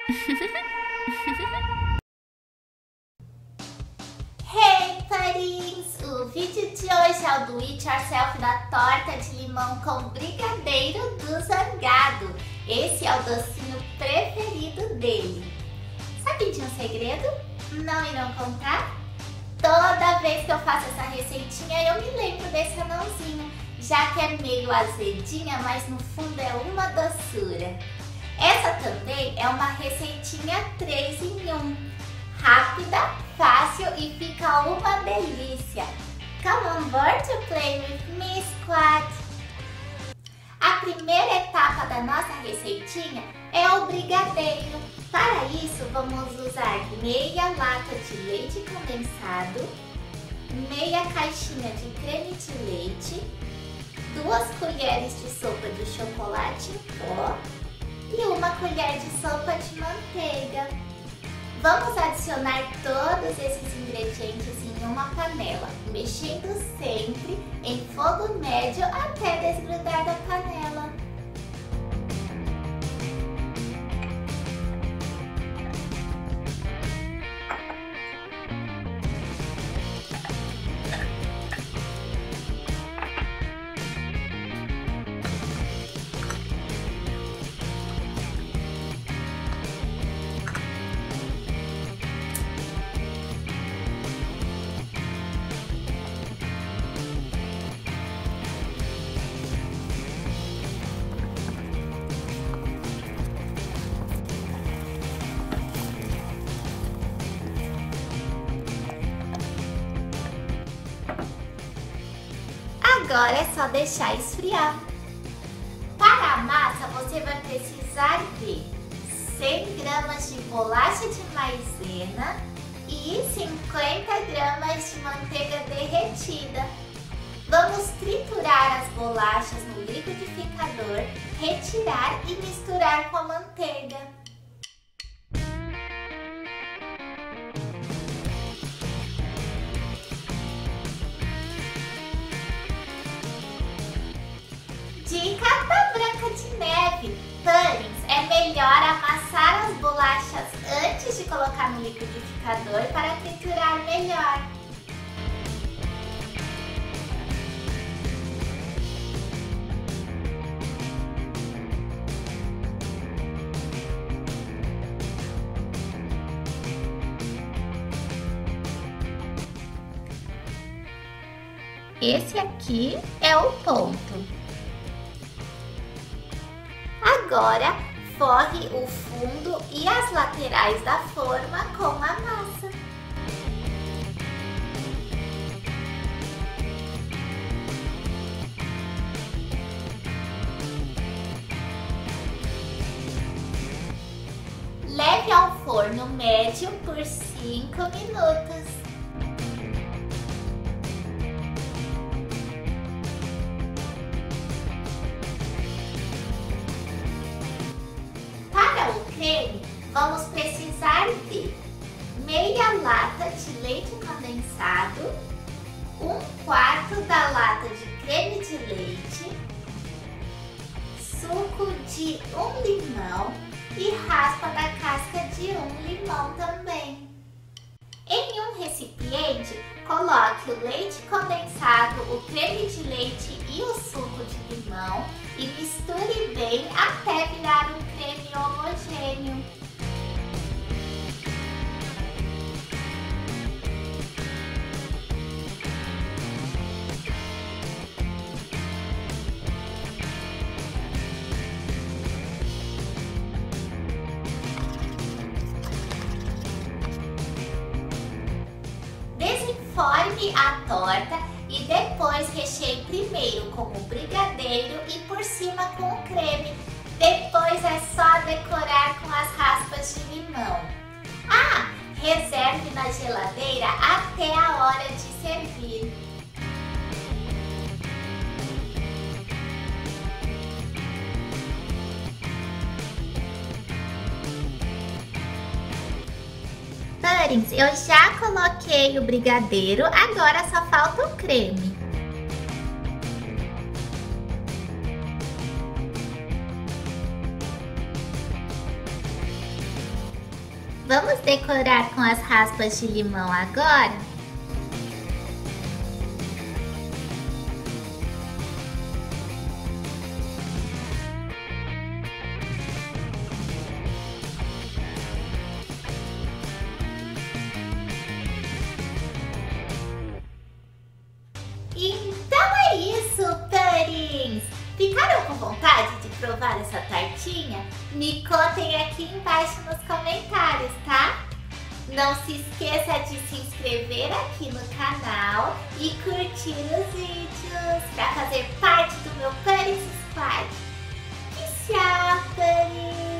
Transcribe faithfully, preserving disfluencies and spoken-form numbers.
Hey, putties! O vídeo de hoje é o do It Yourself da torta de limão com brigadeiro do Zangado. Esse é o docinho preferido dele. Sabe de um segredo? Não irão contar? Toda vez que eu faço essa receitinha eu me lembro desse anãozinho, já que é meio azedinha, mas no fundo é uma doçura. Essa também é uma receitinha três em um, rápida, fácil e fica uma delícia. Come on board to play with me, squad! A primeira etapa da nossa receitinha é o brigadeiro. Para isso, vamos usar meia lata de leite condensado, meia caixinha de creme de leite, duas colheres de sopa de chocolate em pó e uma colher de sopa de manteiga. Vamos adicionar todos esses ingredientes em uma panela, mexendo sempre em fogo médio até desgrudar da panela. Agora é só deixar esfriar. Para a massa você vai precisar de cem gramas de bolacha de maisena e cinquenta gramas de manteiga derretida. Vamos triturar as bolachas no liquidificador, retirar e misturar com a manteiga. Dica da Branca de Neve: puddings, é melhor amassar as bolachas antes de colocar no liquidificador para triturar melhor. Esse aqui é o ponto. Agora, forre o fundo e as laterais da forma com a massa. Leve ao forno médio por cinco minutos. Vamos precisar de meia lata de leite condensado, um quarto da lata de creme de leite, suco de um limão e raspa da casca de um limão também. Em um recipiente, coloque o leite condensado, o creme de leite e o suco de limão e misture bem até virar um creme homogêneo. Forme a torta e depois recheie primeiro com o brigadeiro e por cima com o creme. Depois é só decorar com as raspas de limão. Ah, reserve na geladeira até a hora de servir. Puddings, eu já coloquei o brigadeiro, agora só falta o creme. Vamos decorar com as raspas de limão agora? Então é isso, Puddings! Ficaram com vontade de provar essa tortinha? Me contem aqui embaixo nos comentários, tá? Não se esqueça de se inscrever aqui no canal e curtir os vídeos para fazer parte do meu Puddings Squad. Tchau, Puddings!